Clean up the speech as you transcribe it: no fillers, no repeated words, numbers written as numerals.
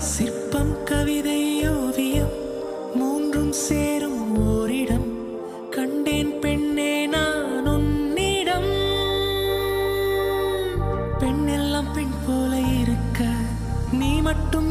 சிற்பம் கவிதை ஓவியம் மூன்றும் சேரும் ஓரிடம் கண்டேன் பெண்ணே நான் உன்னிடம். பெண்ணெல்லாம் பெண் போல இருக்க நீ மட்டும்